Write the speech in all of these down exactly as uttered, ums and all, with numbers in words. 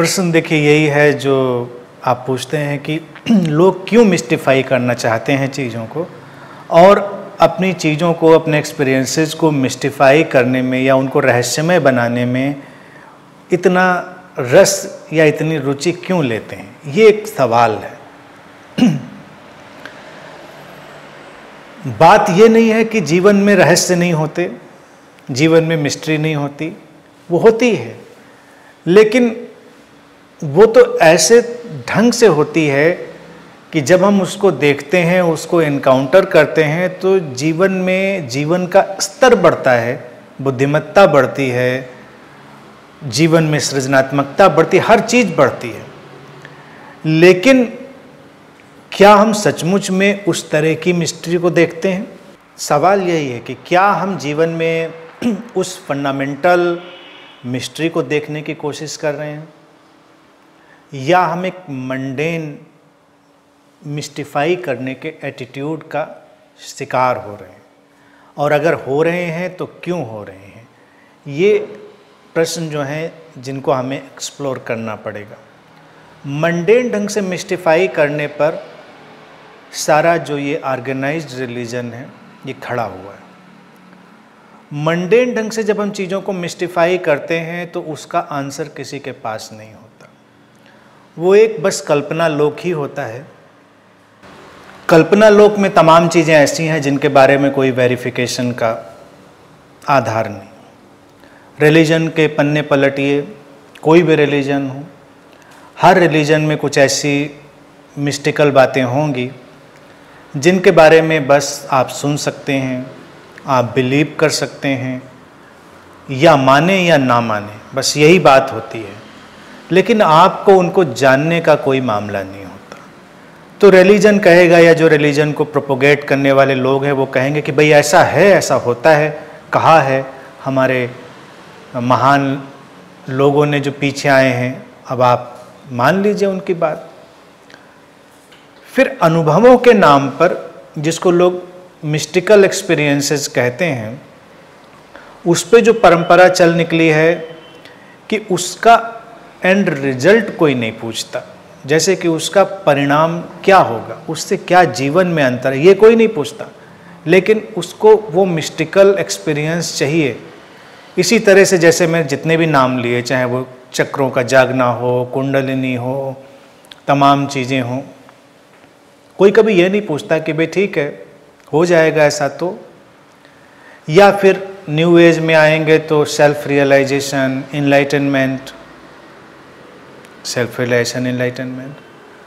प्रश्न देखिए यही है जो आप पूछते हैं कि लोग क्यों मिस्टिफाई करना चाहते हैं चीज़ों को, और अपनी चीज़ों को, अपने एक्सपीरियंसेस को मिस्टिफाई करने में या उनको रहस्यमय बनाने में इतना रस या इतनी रुचि क्यों लेते हैं, ये एक सवाल है। बात ये नहीं है कि जीवन में रहस्य नहीं होते, जीवन में मिस्ट्री नहीं होती, वो होती है, लेकिन वो तो ऐसे ढंग से होती है कि जब हम उसको देखते हैं, उसको एनकाउंटर करते हैं, तो जीवन में जीवन का स्तर बढ़ता है, बुद्धिमत्ता बढ़ती है, जीवन में सृजनात्मकता बढ़ती है, हर चीज़ बढ़ती है। लेकिन क्या हम सचमुच में उस तरह की मिस्ट्री को देखते हैं? सवाल यही है कि क्या हम जीवन में उस फंडामेंटल मिस्ट्री को देखने की कोशिश कर रहे हैं, या हम एक मंडेन मिस्टिफाई करने के एटीट्यूड का शिकार हो रहे हैं, और अगर हो रहे हैं तो क्यों हो रहे हैं? ये प्रश्न जो हैं जिनको हमें एक्सप्लोर करना पड़ेगा। मंडेन ढंग से मिस्टिफाई करने पर सारा जो ये ऑर्गेनाइज्ड रिलीजन है ये खड़ा हुआ है। मंडेन ढंग से जब हम चीज़ों को मिस्टिफाई करते हैं तो उसका आंसर किसी के पास नहीं होता, वो एक बस कल्पना लोक ही होता है। कल्पना लोक में तमाम चीज़ें ऐसी हैं जिनके बारे में कोई वेरिफिकेशन का आधार नहीं। रिलीजन के पन्ने पलटिए, कोई भी रिलीजन हो, हर रिलीजन में कुछ ऐसी मिस्टिकल बातें होंगी जिनके बारे में बस आप सुन सकते हैं, आप बिलीव कर सकते हैं, या माने या ना माने, बस यही बात होती है, लेकिन आपको उनको जानने का कोई मामला नहीं होता। तो रिलीजन कहेगा, या जो रिलीजन को प्रोपोगेट करने वाले लोग हैं वो कहेंगे कि भाई ऐसा है, ऐसा होता है, कहा है हमारे महान लोगों ने जो पीछे आए हैं, अब आप मान लीजिए उनकी बात। फिर अनुभवों के नाम पर, जिसको लोग मिस्टिकल एक्सपीरियंसेस कहते हैं, उस पे जो परंपरा चल निकली है कि उसका एंड रिजल्ट कोई नहीं पूछता, जैसे कि उसका परिणाम क्या होगा, उससे क्या जीवन में अंतर है, ये कोई नहीं पूछता, लेकिन उसको वो मिस्टिकल एक्सपीरियंस चाहिए। इसी तरह से जैसे मैं जितने भी नाम लिए, चाहे वो चक्रों का जागना हो, कुंडलिनी हो, तमाम चीज़ें हों, कोई कभी ये नहीं पूछता कि भाई ठीक है हो जाएगा ऐसा तो। या फिर न्यू एज में आएंगे तो self realization, enlightenment, self realization, enlightenment.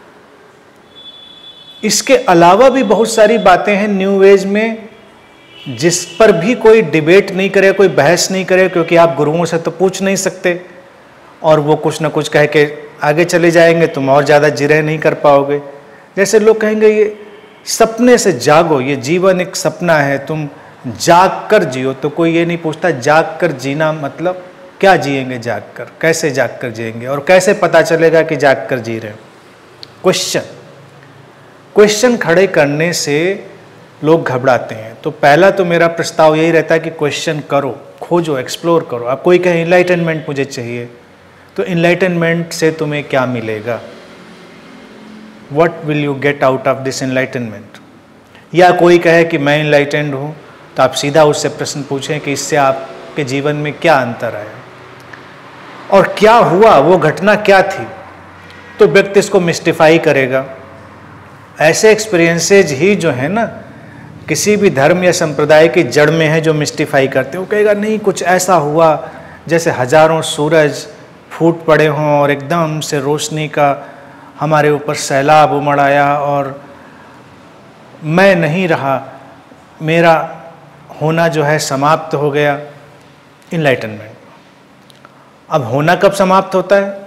इसके अलावा भी बहुत सारी बातें हैं न्यू एज में जिस पर भी कोई डिबेट नहीं करे, कोई बहस नहीं करे, क्योंकि आप गुरुओं से तो पूछ नहीं सकते, और वो कुछ ना कुछ कह के आगे चले जाएंगे, तुम और ज़्यादा जिरह नहीं कर पाओगे। जैसे लोग कहेंगे ये सपने से जागो, ये जीवन एक सपना है, तुम जाग कर जियो, तो कोई ये नहीं पूछता जाग कर जीना मतलब क्या जिएंगे, जाग कर कैसे जाग कर जिएंगे, और कैसे पता चलेगा कि जाग कर जी रहे हो। क्वेश्चन क्वेश्चन खड़े करने से लोग घबराते हैं। तो पहला तो मेरा प्रस्ताव यही रहता है कि क्वेश्चन करो, खोजो, एक्सप्लोर करो। अब कोई कहे इनलाइटनमेंट मुझे चाहिए, तो इनलाइटनमेंट से तुम्हें क्या मिलेगा, what will you get out of this enlightenment. या कोई कहे कि मैं इनलाइटेंड हूँ, तो आप सीधा उससे प्रश्न पूछें कि इससे आपके जीवन में क्या अंतर आया और क्या हुआ, वो घटना क्या थी, तो व्यक्ति इसको मिस्टिफाई करेगा। ऐसे एक्सपीरियंसेज ही जो है ना किसी भी धर्म या संप्रदाय की जड़ में है जो मिस्टिफाई करते हैं। वो कहेगा नहीं कुछ ऐसा हुआ जैसे हजारों सूरज फूट पड़े हों और एकदम से रोशनी का हमारे ऊपर सैलाब उमड़ आया और मैं नहीं रहा, मेरा होना जो है समाप्त हो गया। इनलाइटनमेंट। अब होना कब समाप्त होता है?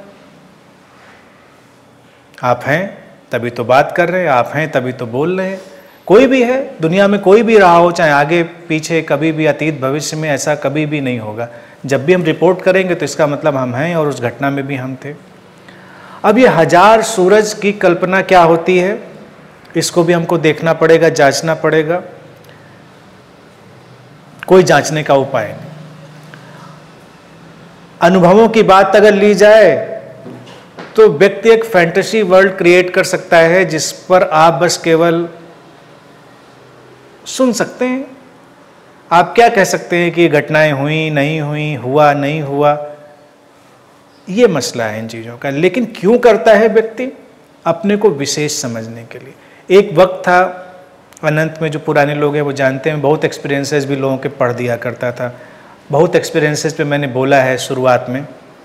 आप हैं तभी तो बात कर रहे हैं, आप हैं तभी तो बोल रहे हैं। कोई भी है दुनिया में, कोई भी रहा हो, चाहे आगे पीछे, कभी भी अतीत भविष्य में, ऐसा कभी भी नहीं होगा। जब भी हम रिपोर्ट करेंगे तो इसका मतलब हम हैं और उस घटना में भी हम थे। अब ये हजार सूरज की कल्पना क्या होती है, इसको भी हमको देखना पड़ेगा, जांचना पड़ेगा। कोई जांचने का उपाय नहीं। अनुभवों की बात अगर ली जाए तो व्यक्ति एक फैंटेसी वर्ल्ड क्रिएट कर सकता है जिस पर आप बस केवल सुन सकते हैं। आप क्या कह सकते हैं कि घटनाएं हुई नहीं हुई, हुआ नहीं हुआ, ये मसला है इन चीज़ों का। लेकिन क्यों करता है व्यक्ति? अपने को विशेष समझने के लिए। एक वक्त था अनंत में, जो पुराने लोग हैं वो जानते हैं, बहुत एक्सपीरियंसेस भी लोगों के पढ़ दिया करता था। बहुत एक्सपीरियंसेस पे मैंने बोला है शुरुआत में,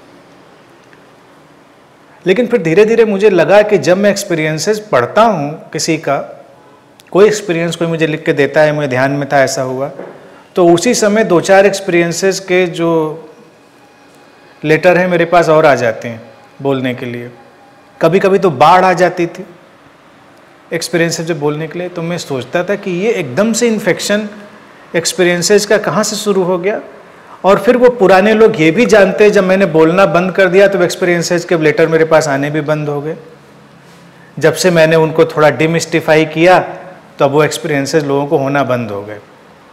लेकिन फिर धीरे धीरे मुझे लगा कि जब मैं एक्सपीरियंसेस पढ़ता हूँ, किसी का कोई एक्सपीरियंस कोई मुझे लिख के देता है, मुझे ध्यान में था ऐसा हुआ, तो उसी समय दो चार एक्सपीरियंसेस के जो लेटर हैं मेरे पास और आ जाते हैं बोलने के लिए। कभी कभी तो बाढ़ आ जाती थी एक्सपीरियंसेस जो बोलने के लिए। तो मैं सोचता था कि ये एकदम से इन्फेक्शन एक्सपीरियंसेस का कहाँ से शुरू हो गया। और फिर वो पुराने लोग ये भी जानते, जब मैंने बोलना बंद कर दिया तो एक्सपीरियंसेस के लेटर मेरे पास आने भी बंद हो गए। जब से मैंने उनको थोड़ा डिमिस्टिफाई किया तो अब वो एक्सपीरियंसेस लोगों को होना बंद हो गए।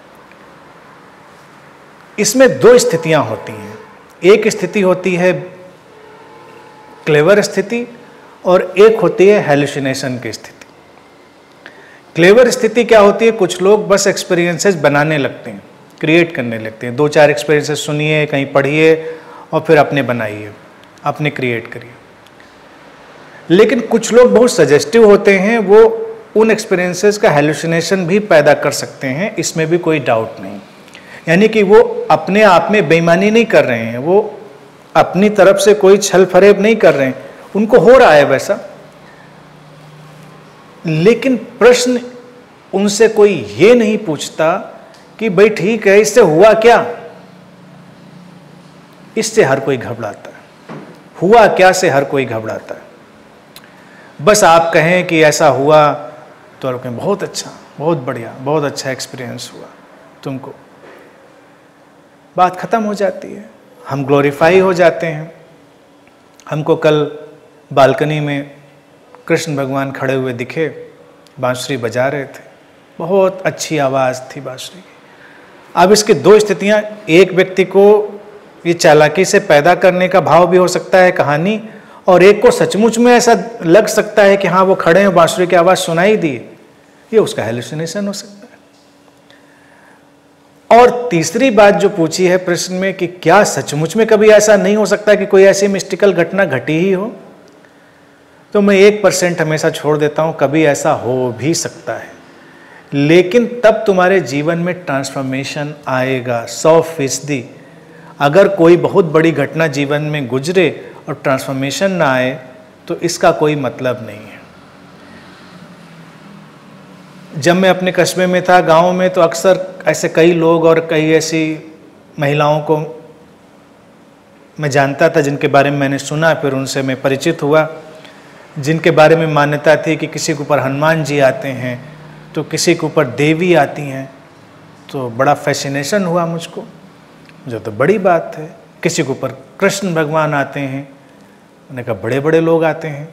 इसमें दो स्थितियां होती हैं। एक स्थिति होती है क्लेवर स्थिति और एक होती है हेलुसिनेशन की स्थिति। क्लेवर स्थिति क्या होती है? कुछ लोग बस एक्सपीरियंसेस बनाने लगते हैं, क्रिएट करने लगते हैं। दो चार एक्सपीरियंसेस सुनिए, कहीं पढ़िए और फिर अपने बनाइए, अपने क्रिएट करिए। लेकिन कुछ लोग बहुत सजेस्टिव होते हैं, वो उन एक्सपीरियंसेस का हेलुसिनेशन भी पैदा कर सकते हैं, इसमें भी कोई डाउट नहीं। यानी कि वो अपने आप में बेईमानी नहीं कर रहे हैं, वो अपनी तरफ से कोई छल फरेब नहीं कर रहे हैं, उनको हो रहा है वैसा। लेकिन प्रश्न उनसे कोई ये नहीं पूछता कि भाई ठीक है, इससे हुआ क्या? इससे हर कोई घबराता है। हुआ क्या से हर कोई घबराता है। बस आप कहें कि ऐसा हुआ तो आप कहें बहुत अच्छा, बहुत बढ़िया, बहुत अच्छा एक्सपीरियंस हुआ तुमको, बात खत्म हो जाती है। हम ग्लोरीफाई हो जाते हैं। हमको कल बालकनी में कृष्ण भगवान खड़े हुए दिखे, बांसुरी बजा रहे थे, बहुत अच्छी आवाज़ थी बांसुरी की। अब इसकी दो स्थितियां, एक व्यक्ति को ये चालाकी से पैदा करने का भाव भी हो सकता है कहानी, और एक को सचमुच में ऐसा लग सकता है कि हाँ वो खड़े हैं, बांसुरी की आवाज़ सुनाई दी, ये उसका हेलुसिनेशन हो सकता है। और तीसरी बात जो पूछी है प्रश्न में कि क्या सचमुच में कभी ऐसा नहीं हो सकता कि कोई ऐसी मिस्टिकल घटना घटी ही हो, तो मैं एक परसेंट हमेशा छोड़ देता हूं, कभी ऐसा हो भी सकता है। लेकिन तब तुम्हारे जीवन में ट्रांसफॉर्मेशन आएगा सौ फीसदी। अगर कोई बहुत बड़ी घटना जीवन में गुजरे और ट्रांसफॉर्मेशन ना आए तो इसका कोई मतलब नहीं है। जब मैं अपने कस्बे में था, गांव में, तो अक्सर ऐसे कई लोग और कई ऐसी महिलाओं को मैं जानता था जिनके बारे में मैंने सुना, फिर उनसे मैं परिचित हुआ, जिनके बारे में मान्यता थी कि किसी के ऊपर हनुमान जी आते हैं तो किसी के ऊपर देवी आती हैं। तो बड़ा फैसिनेशन हुआ मुझको, जो तो बड़ी बात है। किसी के ऊपर कृष्ण भगवान आते हैं, मैंने कहा बड़े बड़े लोग आते हैं।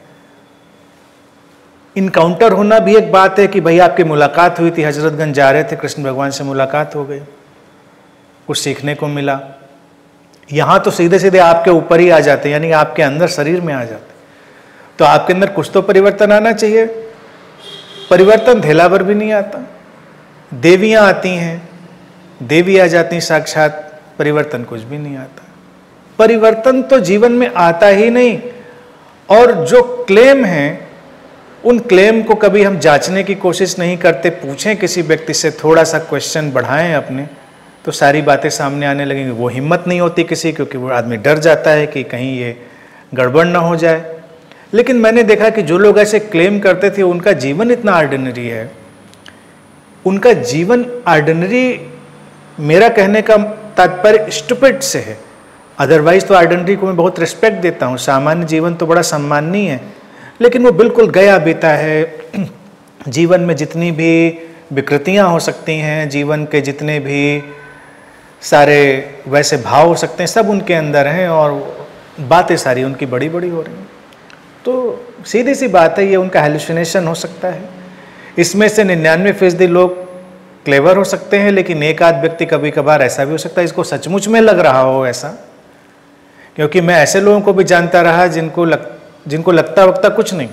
इनकाउंटर होना भी एक बात है कि भाई आपकी मुलाकात हुई थी, हजरतगंज जा रहे थे, कृष्ण भगवान से मुलाकात हो गई, कुछ सीखने को मिला। यहाँ तो सीधे सीधे आपके ऊपर ही आ जाते हैं, यानी आपके अंदर शरीर में आ जाते हैं। तो आपके अंदर कुछ तो परिवर्तन आना चाहिए। परिवर्तन धेला भर भी नहीं आता। देवियाँ आती हैं, देवी आ जाती हैं साक्षात, परिवर्तन कुछ भी नहीं आता। परिवर्तन तो जीवन में आता ही नहीं। और जो क्लेम है, उन क्लेम को कभी हम जांचने की कोशिश नहीं करते। पूछें किसी व्यक्ति से, थोड़ा सा क्वेश्चन बढ़ाएं अपने, तो सारी बातें सामने आने लगेंगी। वो हिम्मत नहीं होती किसी, क्योंकि वो आदमी डर जाता है कि कहीं ये गड़बड़ ना हो जाए। लेकिन मैंने देखा कि जो लोग ऐसे क्लेम करते थे उनका जीवन इतना ऑर्डिनरी है, उनका जीवन ऑर्डिनरी, मेरा कहने का तात्पर्य स्टूपिड से है। अदरवाइज तो ऑर्डिनरी को मैं बहुत रिस्पेक्ट देता हूँ, सामान्य जीवन तो बड़ा सम्माननीय है, लेकिन वो बिल्कुल गया बीता है। जीवन में जितनी भी विकृतियाँ हो सकती हैं, जीवन के जितने भी सारे वैसे भाव हो सकते हैं, सब उनके अंदर हैं, और बातें सारी उनकी बड़ी बड़ी हो रही हैं। तो सीधी सी बात है, ये उनका हेलुसिनेशन हो सकता है। इसमें से निन्यानवे फीसदी लोग क्लेवर हो सकते हैं, लेकिन एक आध व्यक्ति कभी कभार ऐसा भी हो सकता है इसको सचमुच में लग रहा हो ऐसा। क्योंकि मैं ऐसे लोगों को भी जानता रहा जिनको लग जिनको लगता वक्ता कुछ नहीं।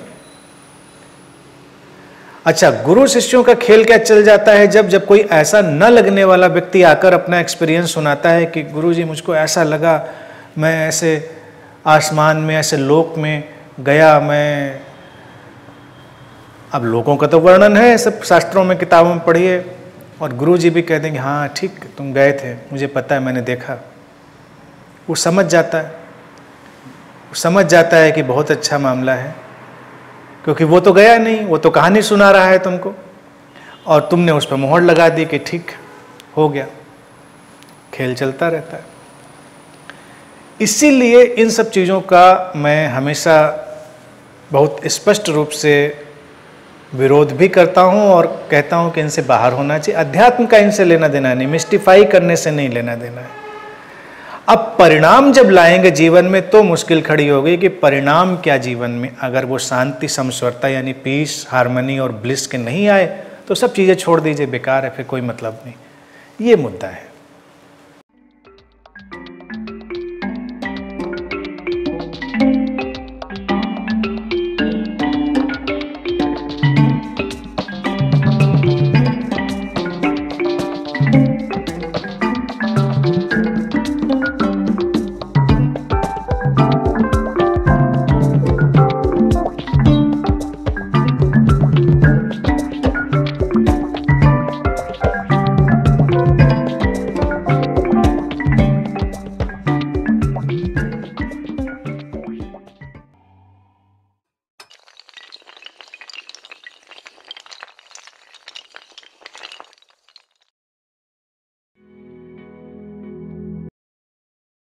अच्छा, गुरु शिष्यों का खेल क्या चल जाता है, जब जब कोई ऐसा न लगने वाला व्यक्ति आकर अपना एक्सपीरियंस सुनाता है कि गुरुजी मुझको ऐसा लगा, मैं ऐसे आसमान में, ऐसे लोक में गया, मैं, अब लोगों का तो वर्णन है सब शास्त्रों में, किताबों में पढ़िए, और गुरुजी भी कह देंगे हाँ ठीक तुम गए थे, मुझे पता है, मैंने देखा। वो समझ जाता है, वो समझ जाता है कि बहुत अच्छा मामला है, क्योंकि वो तो गया नहीं, वो तो कहानी सुना रहा है तुमको, और तुमने उस पर मोहर लगा दी कि ठीक हो गया। खेल चलता रहता है। इसीलिए इन सब चीज़ों का मैं हमेशा बहुत स्पष्ट रूप से विरोध भी करता हूँ और कहता हूँ कि इनसे बाहर होना चाहिए। अध्यात्म का इनसे लेना देना नहीं, मिस्टिफाई करने से नहीं लेना देना है। अब परिणाम जब लाएंगे जीवन में तो मुश्किल खड़ी हो गई कि परिणाम क्या जीवन में, अगर वो शांति, समस्वरता यानी पीस, हार्मनी और ब्लिस के नहीं आए तो सब चीज़ें छोड़ दीजिए, बेकार है, फिर कोई मतलब नहीं। ये मुद्दा है।